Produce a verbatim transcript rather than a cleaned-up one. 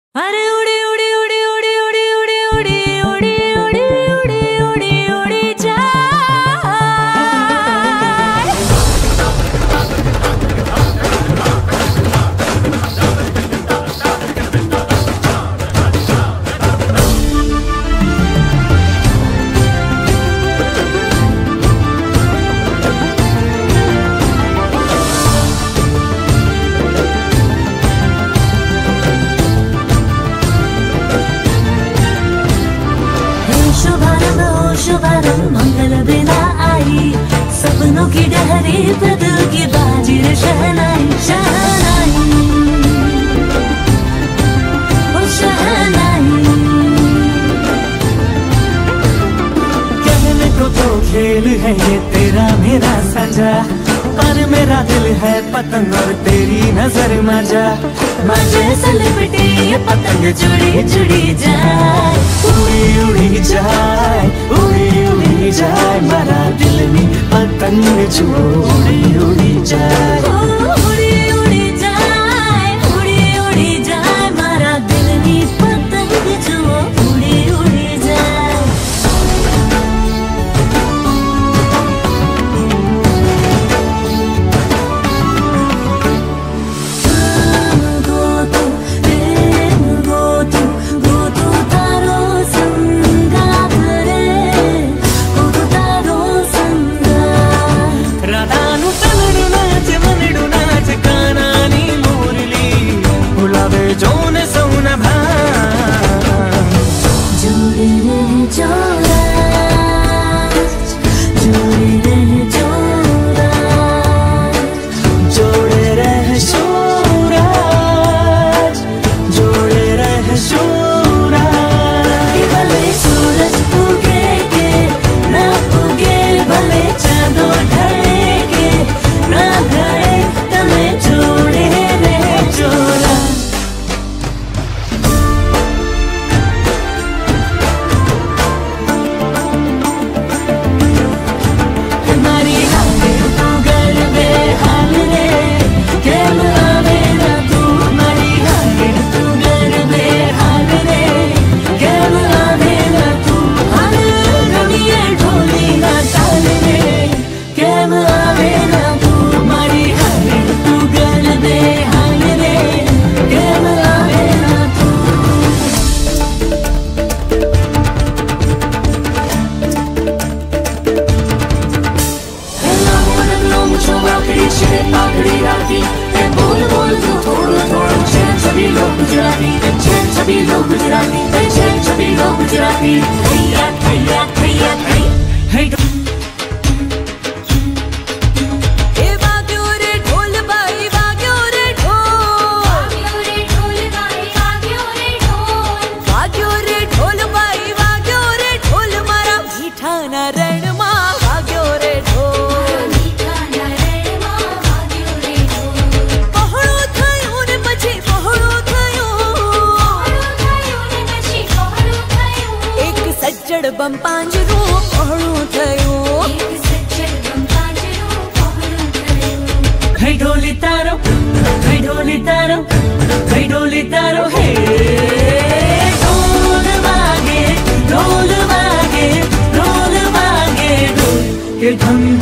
अरे उड़ी उड़ी उड़ी उड़ी उड़ी उड़ी उड़ी उड़ी उड़ी उड़ी उड़ी उड़ी जाए। शुभारंभ मंगल बेला आई, सपनों की डहरी पे दिल की बाजी रे शहनाई शहनाई ओ शहनाई। कहने को तो खेल है ये तेरा मेरा सजा, पर मेरा दिल है पतंग और तेरी नजर मजा। मजे से लिपटी ये पतंग जुड़ी जुड़ी जाए, उड़ी उड़ी जाए उड़ी उड़ी जाए, मेरा दिल में पतंग जो उड़ी उड़ी जाए। उड़ी उड़ी जाए उड़ी उड़ी जाए, मेरा दिल में पतंग जो उड़ी उड़ी जाए। बम पांजरू पहड़ू थयो, हे ढोली तारो हे ढोली तारो हे ढोली तारो हे। ढोल वागे ढोल वागे ढोल वागे ढोल के धम